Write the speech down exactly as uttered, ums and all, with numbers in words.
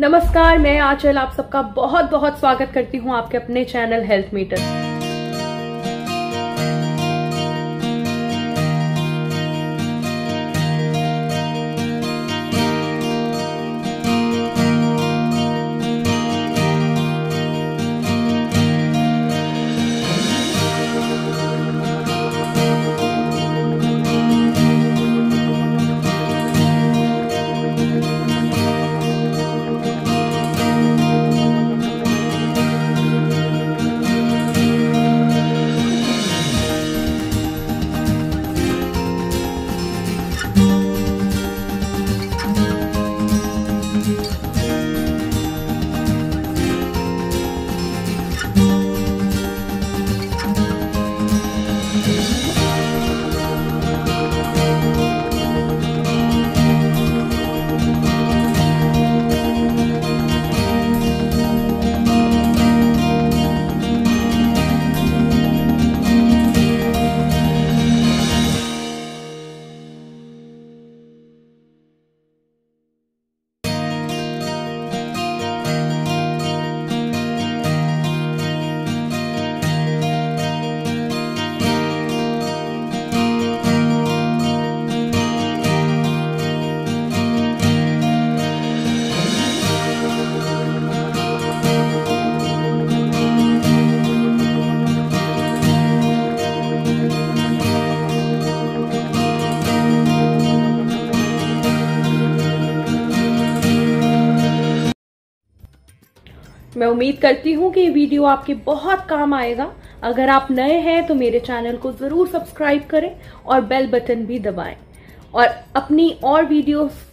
नमस्कार, मैं आंचल आप सबका बहुत बहुत स्वागत करती हूँ आपके अपने चैनल हेल्थ मीटर। मैं उम्मीद करती हूँ कि ये वीडियो आपके बहुत काम आएगा। अगर आप नए हैं तो मेरे चैनल को जरूर सब्सक्राइब करें और बेल बटन भी दबाएं और अपनी और वीडियोस